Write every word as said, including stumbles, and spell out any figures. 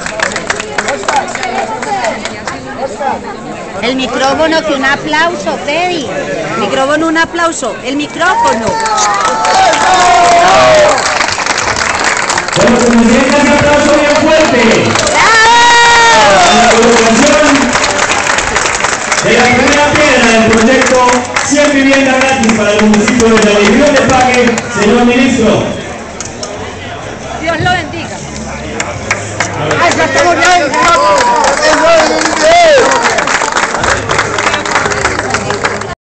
El micrófono, que un aplauso, Freddy. Micrófono, un aplauso. El micrófono. Bueno, como siempre, un aplauso bien fuerte. La colocación de la primera piedra del proyecto cien viviendas gratis para el municipio de la División de Pague, señor ministro. Dios lo bendiga. Ay, ya estamos ya.